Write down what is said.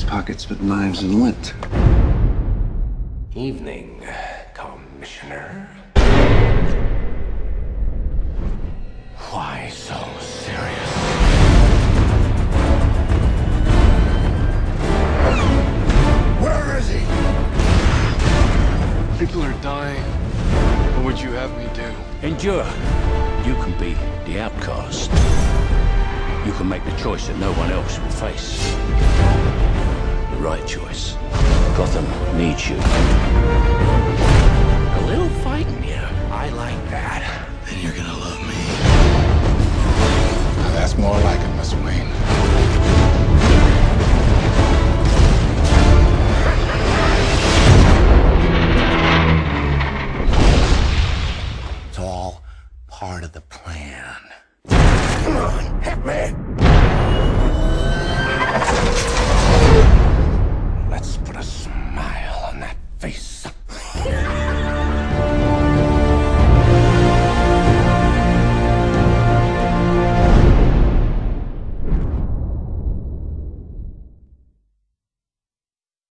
pockets with knives and lint. Evening, Commissioner. Why so serious? Where is he? People are dying. What would you have me do? Endure. You can be the outcast. You can make the choice that no one else will face. The right choice. Gotham needs you. A little fight in you. I like that. Then you're gonna love me. Now that's more like it, Miss Wayne.